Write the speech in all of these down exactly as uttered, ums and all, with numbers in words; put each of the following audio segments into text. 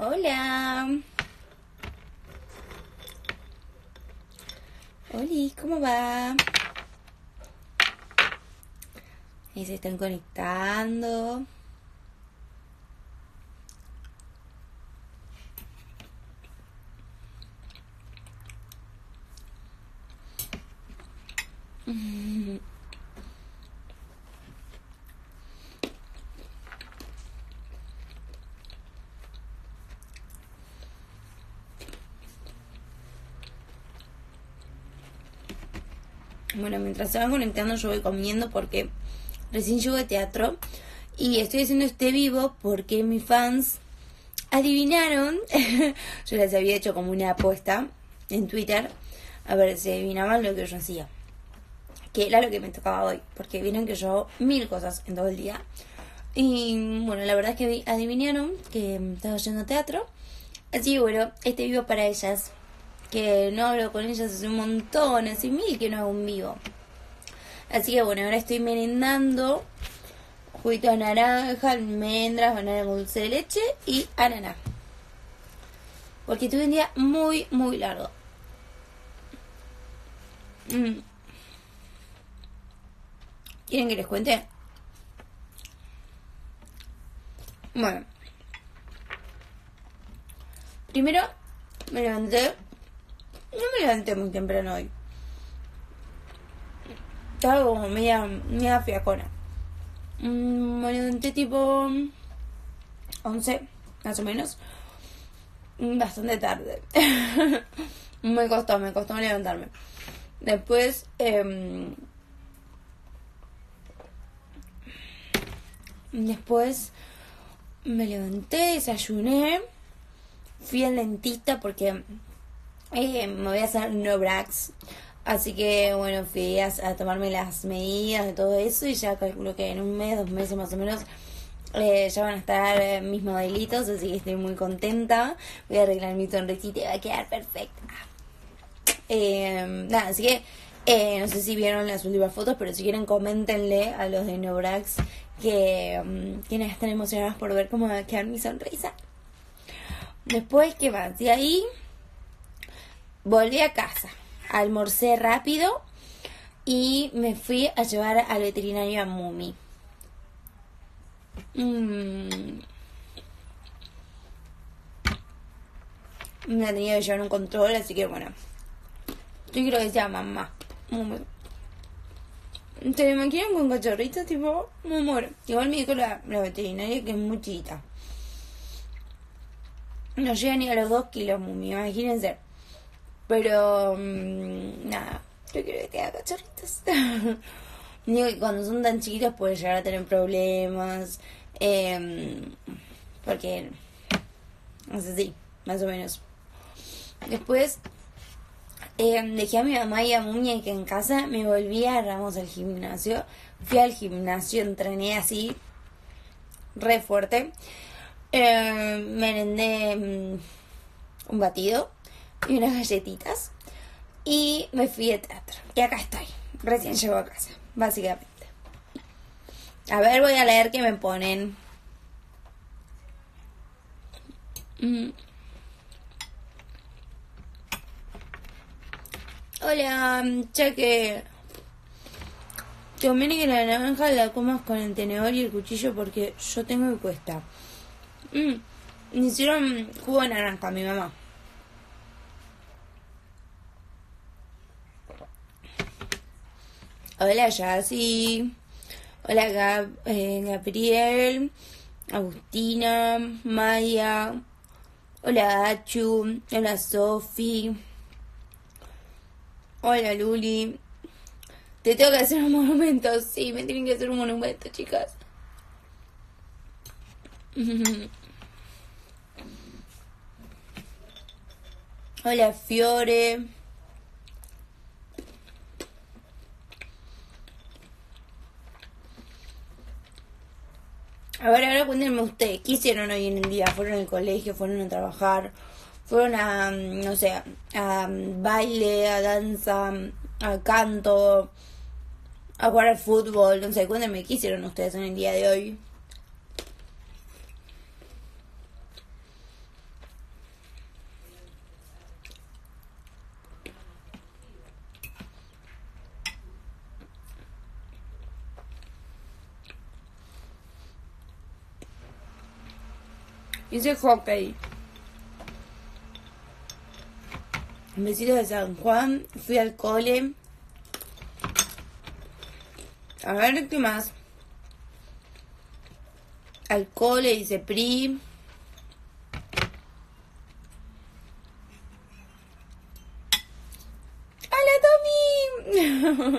Hola. Oli, ¿cómo va? Ahí se están conectando. Bueno, mientras se van conectando yo voy comiendo porque recién llego de teatro y estoy haciendo este vivo porque mis fans adivinaron. Yo les había hecho como una apuesta en Twitter a ver si adivinaban lo que yo hacía, que era lo que me tocaba hoy, porque vieron que yo hago mil cosas en todo el día. Y bueno, la verdad es que adivinaron que estaba yendo a teatro. Así que bueno, este vivo para ellas, que no hablo con ellas hace un montón, hace mil que no hago un vivo. Así que bueno, ahora estoy merendando juguito de naranja, almendras, banana con dulce de leche y ananá, porque tuve un día muy, muy largo. Mm. ¿Quieren que les cuente? Bueno, primero me levanté. No me levanté muy temprano hoy. Estaba como media, media fiacona. Mm, me levanté tipo once, más o menos. Bastante tarde. me costó, me costó levantarme. Después, eh, después me levanté, desayuné, fui al dentista porque eh, me voy a hacer no brax. Así que bueno, fui a, a tomarme las medidas de todo eso y ya calculo que en un mes, dos meses más o menos eh, ya van a estar eh, mis modelitos, así que estoy muy contenta. Voy a arreglar mi sonrisita y va a quedar perfecta. Eh, nada, así que eh, no sé si vieron las últimas fotos, pero si quieren coméntenle a los de Nobrax que, um, que nada, están emocionados por ver cómo va a quedar mi sonrisa. Después, ¿qué más? De ahí volví a casa, almorcé rápido y me fui a llevar al veterinario a Mumi. Mm. Me tenía que llevar un control, así que bueno, yo quiero que sea mamá. Mumi. ¿Se me imaginan con cachorritos? Tipo, me muero. Igual me dijo la, la veterinaria que es muy chiquita. No llega ni a los dos kilos, Mumi, imagínense. Pero, mmm, nada, yo quiero que tenga cachorritos. Digo que cuando son tan chiquitos pueden llegar a tener problemas. Eh, porque, no sé, sí, más o menos. Después eh, dejé a mi mamá y a Mumi que en casa, me volví a Ramos al gimnasio. Fui al gimnasio, entrené así, re fuerte. Eh, merendé mm, un batido y unas galletitas y me fui de teatro. Y acá estoy, recién llego a casa, básicamente. A ver, voy a leer qué me ponen. Mm. Hola, ya que te conviene que la naranja la comas con el tenedor y el cuchillo porque yo tengo y cuesta. Mm. Me hicieron jugo de naranja mi mamá. Hola Yassi. Hola Gab, eh, Gabriel, Agustina, Maya. Hola Achu. Hola Sofi. Hola Luli. Te tengo que hacer un monumento. Sí, me tienen que hacer un monumento, chicas. Hola Fiore. A ver, ahora cuéntenme ustedes, ¿qué hicieron hoy en el día? ¿Fueron al colegio? ¿Fueron a trabajar? ¿Fueron a, no sé, a baile, a danza, a canto, a jugar al fútbol? No sé, cuéntenme, ¿qué hicieron ustedes en el día de hoy? Hice hockey. Besitos de San Juan. Fui al cole. A ver, ¿qué más? Al cole, hice pri. ¡Hola, Tommy!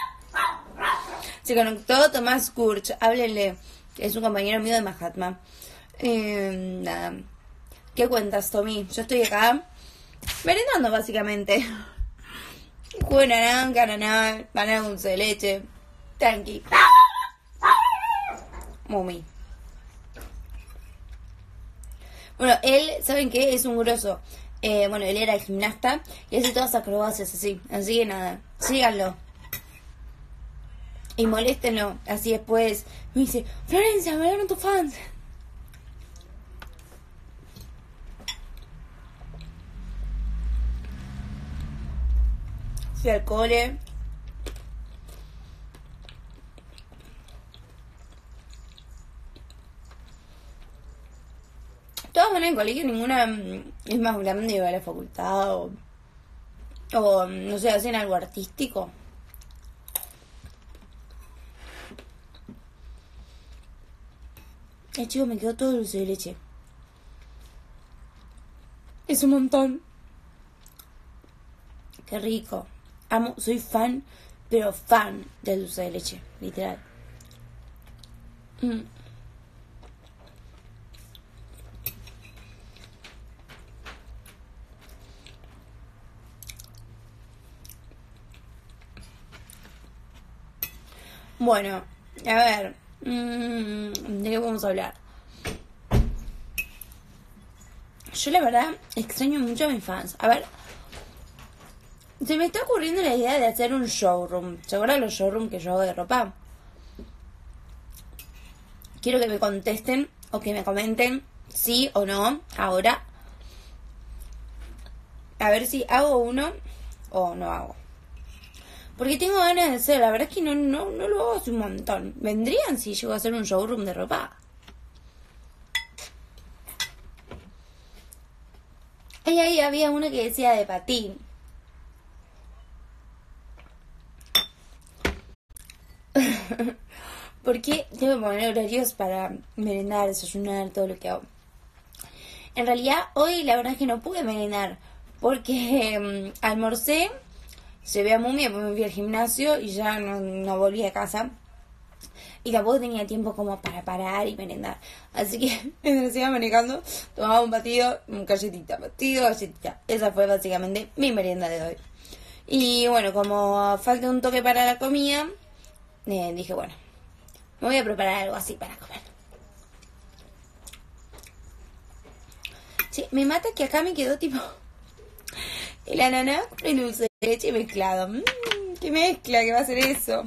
Se conectó Tomás Kurch. Háblenle. Es un compañero mío de Mahatma. Eh, nada. ¿Qué cuentas, Tommy? Yo estoy acá merendando, básicamente. Jugo de naranja, naná, banana dulce de leche. Tranqui. Mumi. Bueno, él, ¿saben qué? Es un grosso. Eh, bueno, él era gimnasta y hace todas acrobacias así. Así que nada, síganlo. Y moléstenlo. Así después me dice, Florencia, me hablaron tus fans. Fui al cole. Todas van al colegio, ninguna es más grande y va a la facultad o, o no sé, hacen algo artístico. Eh, chicos, me quedó todo dulce de leche. Es un montón. Qué rico. Amo, soy fan, pero fan del dulce de leche, literal. Mm. Bueno, a ver, mmm, ¿de qué vamos a hablar? Yo la verdad extraño mucho a mis fans. A ver, se me está ocurriendo la idea de hacer un showroom. ¿Se acuerdan los showrooms que yo hago de ropa? Quiero que me contesten o que me comenten sí o no ahora. A ver si hago uno o no hago. Porque tengo ganas de hacer, la verdad es que no, no, no lo hago hace un montón. ¿Vendrían si llego a hacer un showroom de ropa? Y ahí había uno que decía de patín. Porque tengo que poner horarios para merendar, desayunar, todo lo que hago. En realidad, hoy la verdad es que no pude merendar. Porque um, almorcé. Se ve a Mumi, después me fui al gimnasio y ya no, no volví a casa. Y tampoco tenía tiempo como para parar y merendar. Así que mientras iba manejando, tomaba un batido, un galletita, batido, galletita. Esa fue básicamente mi merienda de hoy. Y bueno, como falta un toque para la comida, eh, dije, bueno, me voy a preparar algo así para comer. Sí, me mata que acá me quedó tipo el ananá con el dulce de leche mezclado. Mmm, qué mezcla que va a ser eso.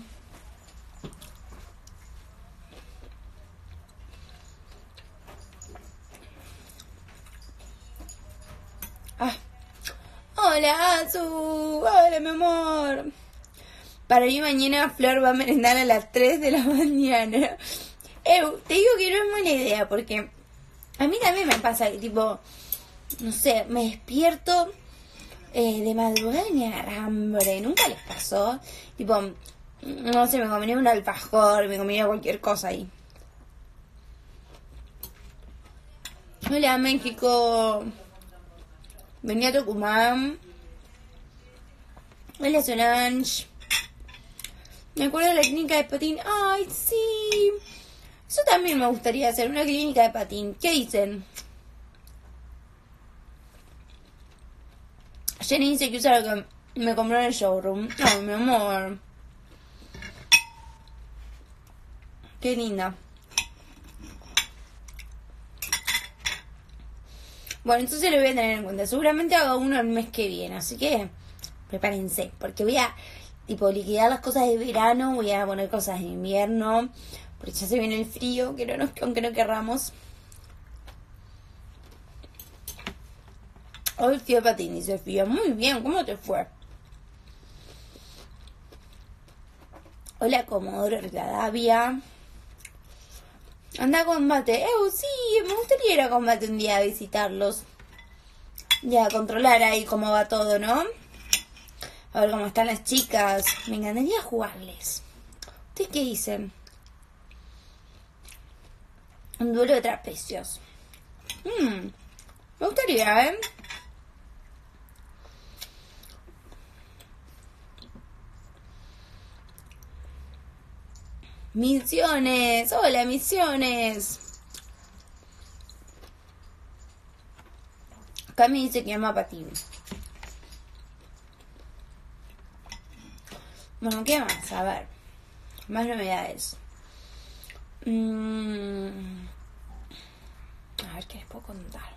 Ah. Hola, Azu. Hola, mi amor. Para mí mañana Flor va a merendar a las tres de la mañana. Eh, te digo que no es buena idea porque a mí también me pasa que tipo, no sé, me despierto eh, de madrugada y me agarra hambre. ¿Nunca les pasó? Tipo, no sé, me comería un alfajor, me comería cualquier cosa ahí. Hola, México. Venía a Tucumán. Hola, Solange. Me acuerdo de la clínica de patín. ¡Ay, sí! Eso también me gustaría hacer, una clínica de patín. ¿Qué dicen? Jenny dice que usa lo que me compró en el showroom. Ay, mi amor. Qué linda. Bueno, entonces lo voy a tener en cuenta. Seguramente haga uno el mes que viene. Así que prepárense. Porque voy a tipo liquidar las cosas de verano. Voy a poner cosas de invierno. Porque ya se viene el frío. Que no nos, aunque no querramos. Hoy fui a patín y se fío. Muy bien. ¿Cómo te fue? Hola, Comodoro Rivadavia. Anda a combate. Eh, sí, me gustaría ir a combate un día a visitarlos. Ya, a controlar ahí cómo va todo, ¿no? A ver cómo están las chicas. Me encantaría jugarles. ¿Ustedes qué dicen? Un duelo de trapecios. Mm, me gustaría, ¿eh? Misiones. Hola, misiones. Acá me dice que llama patín. Bueno, ¿qué más? A ver. Más novedades. Mm. A ver qué les puedo contar.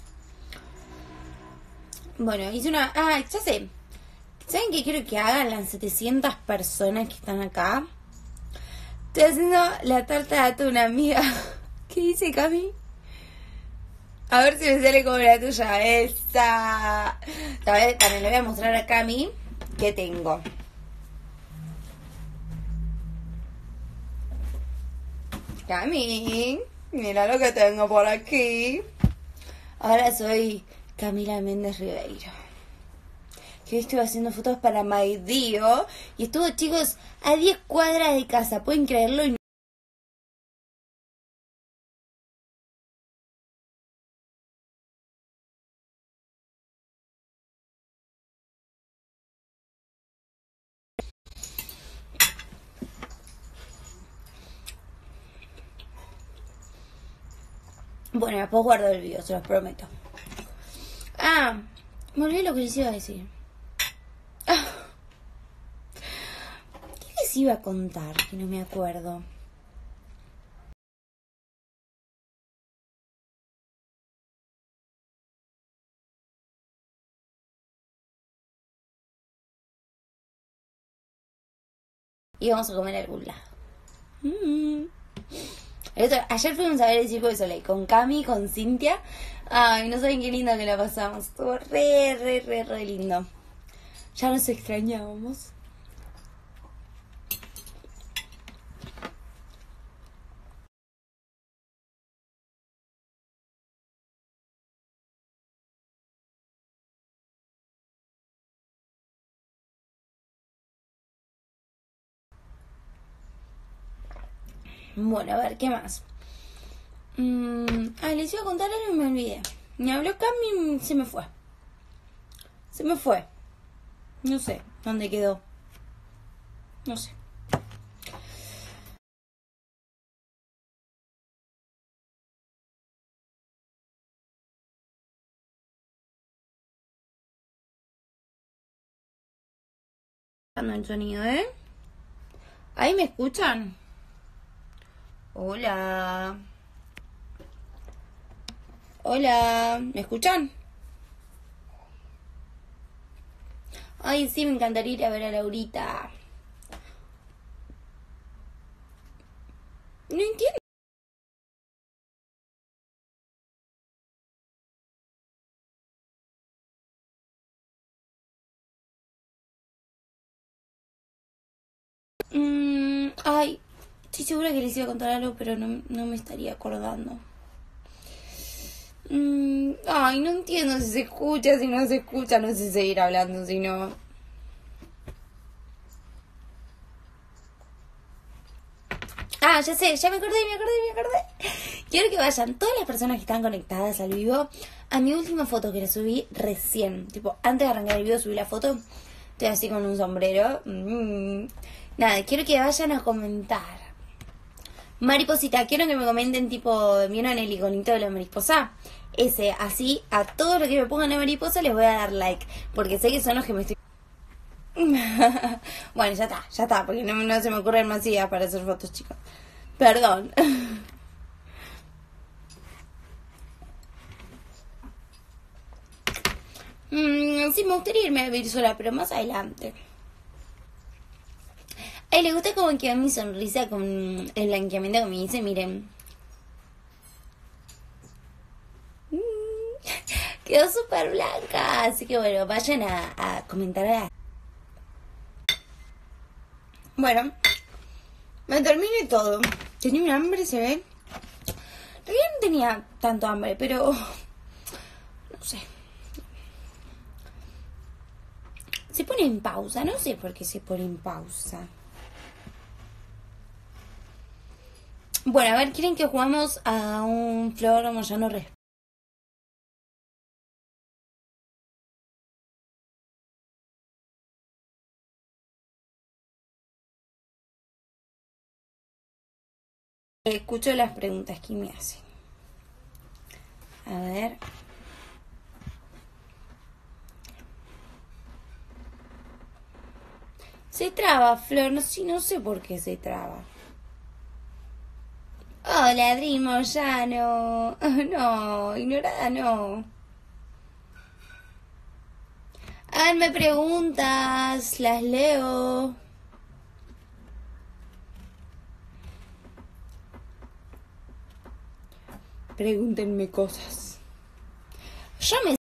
Bueno, hice una... Ah, ya sé. ¿Saben qué quiero que hagan las setecientas personas que están acá? Estoy haciendo la tarta de atún, amiga. ¿Qué dice Cami? A ver si me sale como la tuya. Esa. También, también le voy a mostrar a Cami qué tengo. Cami, mira lo que tengo por aquí. Ahora soy Camila Méndez Ribeiro. Que hoy estuve haciendo fotos para MyDio. Y estuvo, chicos, a diez cuadras de casa. ¿Pueden creerlo? Y bueno, después guardo el video, se los prometo. Ah, me olvidé lo que les iba a decir. Ah, ¿qué les iba a contar? Que no me acuerdo. Y vamos a comer algún lado. Mm. El otro, ayer fuimos a ver el Circo de Soleil con Cami, con Cintia. Ay, no saben qué lindo que la pasamos. Estuvo re, re, re, re lindo. Ya nos extrañábamos. Bueno, a ver, ¿qué más? Mm, ah, les iba a contar algo y me olvidé. Me habló Cami y se me fue. Se me fue. No sé dónde quedó. No sé. Dando el sonido, ¿eh? ¿Ahí me escuchan? Hola. Hola. ¿Me escuchan? Ay, sí, me encantaría ir a ver a Laurita. No entiendo. Mm, ay, estoy segura que les iba a contar algo, pero no, no me estaría acordando. Mm, ay, no entiendo si se escucha, si no se escucha, no sé seguir hablando, si no... Ah, ya sé, ya me acordé, me acordé, me acordé. Quiero que vayan todas las personas que están conectadas al vivo a mi última foto que la subí recién. Tipo, antes de arrancar el video subí la foto. Estoy así con un sombrero. Mm. Nada, quiero que vayan a comentar. Mariposita, quiero que me comenten tipo, ¿vieron el iconito de la mariposa? Ese, así, a todo lo que me pongan de mariposa les voy a dar like. Porque sé que son los que me estoy... Bueno, ya está, ya está, porque no, no se me ocurren más ideas para hacer fotos, chicos. Perdón. mm, sí, me gustaría irme a vivir sola, pero más adelante. Ay, ¿le gusta cómo quedó mi sonrisa con el blanqueamiento que me hice? Miren. Mm, quedó súper blanca. Así que bueno, vayan a, a comentar a la... Bueno, me terminé todo. Tenía un hambre, ¿se ven? Yo no tenía tanto hambre, pero no sé. Se pone en pausa, no sé por qué se pone en pausa. Bueno, a ver, ¿quieren que jugamos a un Flor Moyano Respeto? Escucho las preguntas que me hacen. A ver. Se traba, Flor, no, sí, no sé por qué se traba. Hola, Adri Moyano. No, ignorada no. Háganme preguntas, las leo. Pregúntenme cosas. Yo me